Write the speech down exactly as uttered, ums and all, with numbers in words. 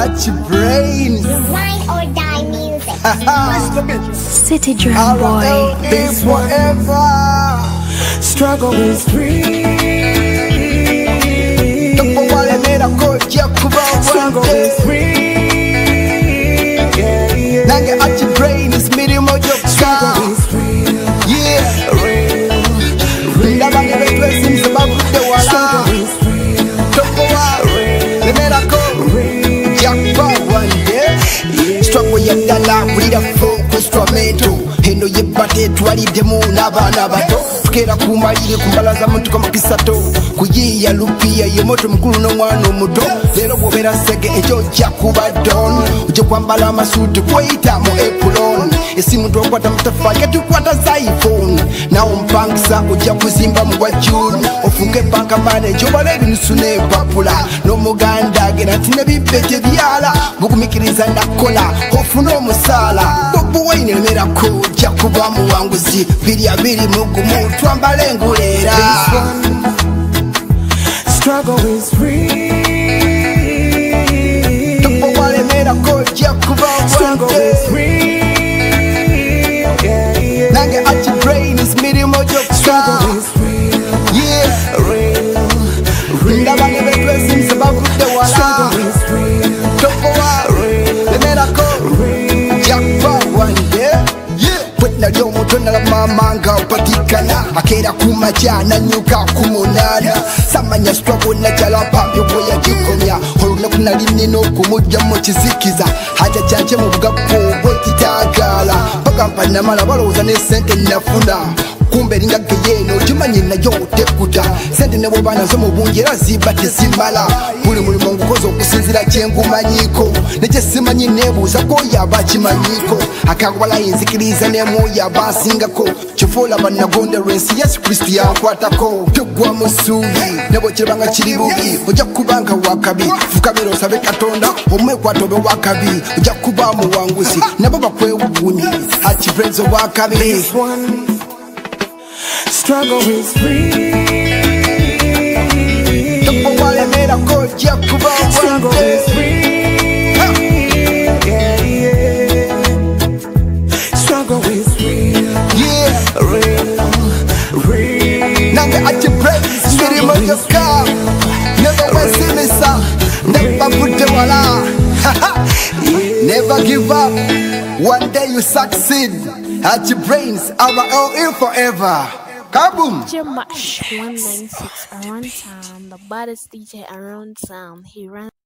at your brains. Ride or die music. City Drum Boy. This forever. Struggle is free. Struggle is free. Yeah, yeah. Nange at your brain is medium of your struggle is free. Yeah, real, real. Struggle is free. Struggle ya dala kulira foko instrumento eno yebate twaliddemu n'abaana bato tukera kumalire kumbalaza muntu kama kisato kuyiya lupiya ye moto mukulu n'omwana omuto leero bw'obeera sege ekyo ojja kuba don ojja kwambala amasuuti kweyita mu epulon esimu tokwata mutafaali ketukwata za iphone nawe ompangisa ojja kuzimba mu bwa julu ofunge banka manager obala ebinusu n'empapula n'omuganda agera nti ne bibbe tebyala bugumikiriza nakola ofuna omusaala Bobi Wine emerako ojja kuba muwanguzi biri abiri mugumu twambala enguleera. Struggle is free. Bobi Wine emerako ojja kuba Struggle is free. Yeah, yeah. Nange at your brain is mirimu gyokka. Struggle is free. Yeah, real, real. Ndaba ne beetwesimze bavudde wala. Struggle is free. Bobi Wine emerako ojja kuba wande. Nali omuto nalama nga opatikana akeera kumakya nanyuka ku munaana samanya struggle nakyala papyo bwe yagikomya olunaku nali nina okumujja mu kizikiza hata kyakye mu bugappo bwekitaagaala bagamba namala balowooza ne sente nafuna kumbe eringa geyeeno gimanyi nayo otekuta sente ne bwoba nazo mu bungi era ziba tezimala buli mulimu ngukoza okusinzira kyengumanyiiko nekyesimanyi neebuuza k'oyo aba kimanyiko akagwala yinzikiriza nemwoyo aba asingako kifuula bannagonda lwensi yesu kristo yankwatako gyogwa mu ssuubi ne bwe kirabanga kiri bubi ojja kubanga wakabi fukamira osabe katonda omwekwata obe wakabi ojja kuba muwanguzi nabo bakwewuunyi akibrens owakabi. Struggle is free. Struggle is free. Yeah, yeah. Struggle is real. Yeah, real, real. Nange at your brains, mirimu gyokka. Never wesimisa, never vudde wala. Never give up. One day you succeed. At your brains, our all in forever. Kaboom! Jamash one nine six around town, the baddest D J around town. He ran.